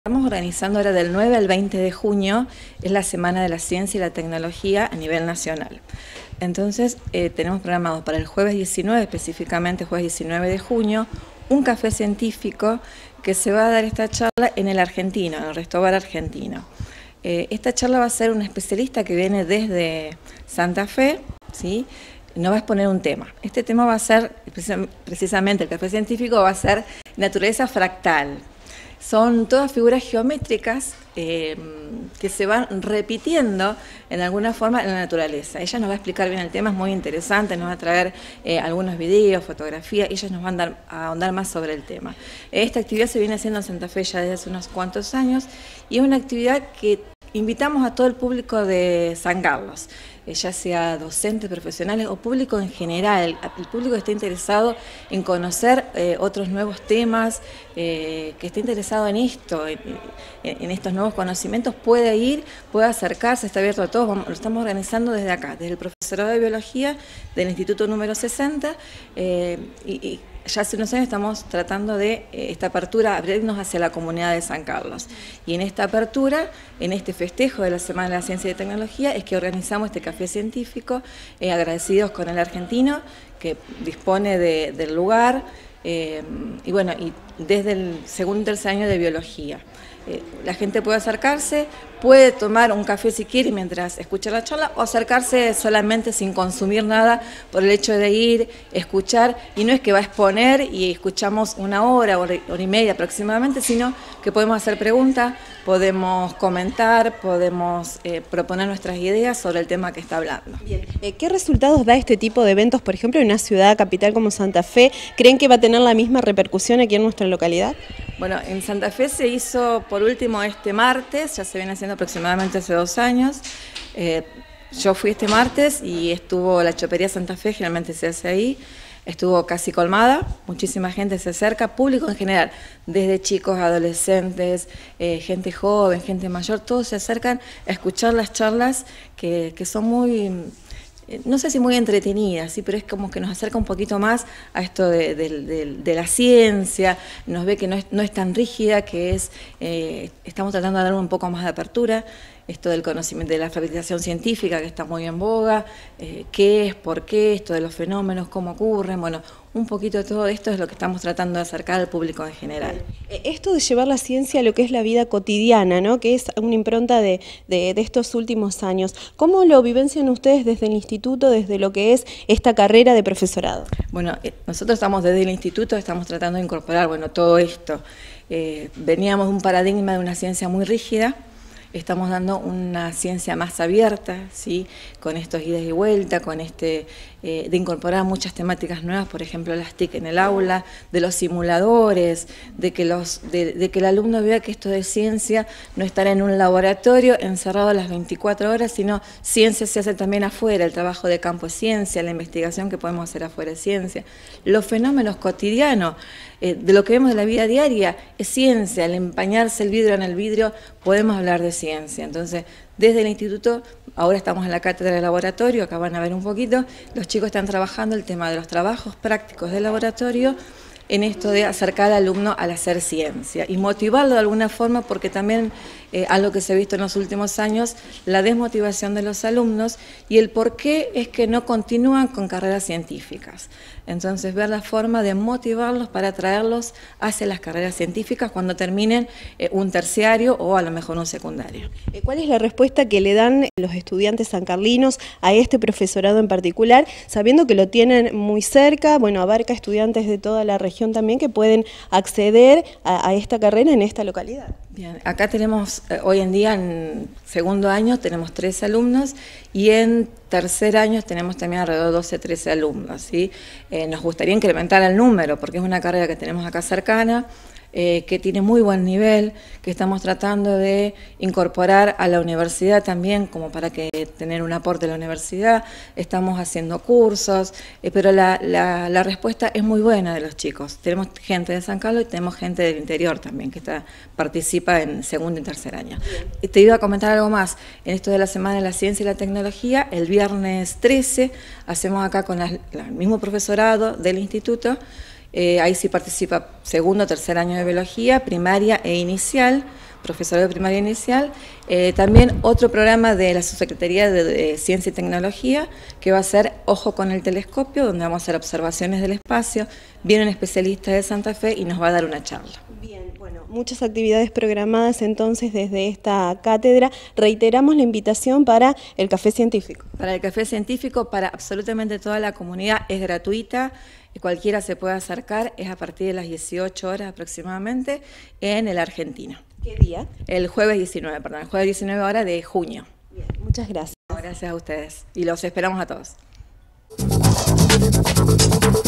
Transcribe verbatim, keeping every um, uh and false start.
Estamos organizando ahora del nueve al veinte de junio, es la Semana de la Ciencia y la Tecnología a nivel nacional. Entonces eh, tenemos programado para el jueves diecinueve, específicamente jueves diecinueve de junio, un café científico que se va a dar esta charla en el Argentino, en el Restobar Argentino. Eh, esta charla va a ser un especialista que viene desde Santa Fe, ¿sí? Nos va a exponer un tema. Este tema va a ser, precisamente el café científico, va a ser naturaleza fractal. Son todas figuras geométricas eh, que se van repitiendo en alguna forma en la naturaleza. Ella nos va a explicar bien el tema, es muy interesante, nos va a traer eh, algunos videos, fotografías, ellas nos van a, dar, a ahondar más sobre el tema. Esta actividad se viene haciendo en Santa Fe ya desde hace unos cuantos años y es una actividad que invitamos a todo el público de San Carlos, ya sea docentes, profesionales o público en general. El público que esté interesado en conocer eh, otros nuevos temas, eh, que esté interesado en esto, en, en estos nuevos conocimientos, puede ir, puede acercarse, está abierto a todos. Vamos, lo estamos organizando desde acá, desde el profesorado de biología del Instituto número sesenta, eh, y, y ya hace unos años estamos tratando de eh, esta apertura, abrirnos hacia la comunidad de San Carlos. Y en esta apertura, en este festejo de la Semana de la Ciencia y Tecnología, es que organizamos este café científico, eh, agradecidos con el Argentino, que dispone de, del lugar, eh, y bueno, y desde el segundo y tercer año de biología. Eh, la gente puede acercarse, puede tomar un café si quiere mientras escucha la charla o acercarse solamente sin consumir nada por el hecho de ir, escuchar, y no es que va a exponer y escuchamos una hora, hora, hora y media aproximadamente, sino que podemos hacer preguntas, podemos comentar, podemos eh, proponer nuestras ideas sobre el tema que está hablando. Bien. Eh, ¿Qué resultados da este tipo de eventos, por ejemplo, en una ciudad capital como Santa Fe? ¿Creen que va a tener la misma repercusión aquí en nuestra localidad? Bueno, en Santa Fe se hizo por último este martes, ya se viene haciendo aproximadamente hace dos años. Eh, yo fui este martes y estuvo la Chopería Santa Fe, generalmente se hace ahí, estuvo casi colmada, muchísima gente se acerca, público en general, desde chicos, adolescentes, eh, gente joven, gente mayor, todos se acercan a escuchar las charlas que, que son muy... no sé si muy entretenida, sí, pero es como que nos acerca un poquito más a esto de, de, de, de la ciencia, nos ve que no es, no es tan rígida, que es, eh, estamos tratando de dar un poco más de apertura, esto del conocimiento de la alfabetización científica que está muy en boga, eh, qué es, por qué, esto de los fenómenos, cómo ocurren, bueno, un poquito de todo esto es lo que estamos tratando de acercar al público en general. Esto de llevar la ciencia a lo que es la vida cotidiana, ¿no? Que es una impronta de, de, de estos últimos años. ¿Cómo lo vivencian ustedes desde el instituto, desde lo que es esta carrera de profesorado? Bueno, nosotros estamos desde el instituto, estamos tratando de incorporar, bueno, todo esto. Eh, veníamos de un paradigma de una ciencia muy rígida. Estamos dando una ciencia más abierta, ¿sí? Con estos idas y vueltas, con este eh, de incorporar muchas temáticas nuevas, por ejemplo las T I C en el aula, de los simuladores, de que, los, de, de que el alumno vea que esto de ciencia no estará en un laboratorio encerrado las veinticuatro horas, sino ciencia se hace también afuera, el trabajo de campo es ciencia, la investigación que podemos hacer afuera es ciencia, los fenómenos cotidianos, eh, de lo que vemos de la vida diaria es ciencia, al empañarse el vidrio en el vidrio podemos hablar de ciencia. Entonces, desde el instituto, ahora estamos en la cátedra de laboratorio, acá van a ver un poquito, los chicos están trabajando el tema de los trabajos prácticos del laboratorio, en esto de acercar al alumno al hacer ciencia y motivarlo de alguna forma, porque también eh, algo que se ha visto en los últimos años, la desmotivación de los alumnos y el por qué es que no continúan con carreras científicas. Entonces, ver la forma de motivarlos para atraerlos hacia las carreras científicas cuando terminen eh, un terciario o a lo mejor un secundario. ¿Cuál es la respuesta que le dan los estudiantes sancarlinos a este profesorado en particular, sabiendo que lo tienen muy cerca, bueno, abarca estudiantes de toda la región también que pueden acceder a, a esta carrera en esta localidad? Bien, acá tenemos, eh, hoy en día en segundo año tenemos tres alumnos y en tercer año tenemos también alrededor de doce, trece alumnos, ¿sí? Eh, nos gustaría incrementar el número porque es una carrera que tenemos acá cercana, Eh, que tiene muy buen nivel, que estamos tratando de incorporar a la universidad también, como para que tener un aporte de la universidad, estamos haciendo cursos, eh, pero la, la, la respuesta es muy buena de los chicos. Tenemos gente de San Carlos y tenemos gente del interior también, que está, participa en segundo y tercer año. Y te iba a comentar algo más, en esto de la Semana de la Ciencia y la Tecnología, el viernes trece, hacemos acá con la, la, el mismo profesorado del instituto, Eh, ahí sí participa segundo, tercer año de biología, primaria e inicial, profesorado de primaria inicial, eh, también otro programa de la Subsecretaría de, de Ciencia y Tecnología, que va a ser Ojo con el Telescopio, donde vamos a hacer observaciones del espacio. Viene un especialista de Santa Fe y nos va a dar una charla. Bien, bueno, muchas actividades programadas entonces desde esta cátedra. Reiteramos la invitación para el Café Científico. Para el Café Científico, para absolutamente toda la comunidad, es gratuita. Cualquiera se puede acercar, es a partir de las dieciocho horas aproximadamente en el Argentino. ¿Qué día? El jueves diecinueve, perdón, el jueves diecinueve horas de junio. Bien, muchas gracias. Gracias a ustedes y los esperamos a todos.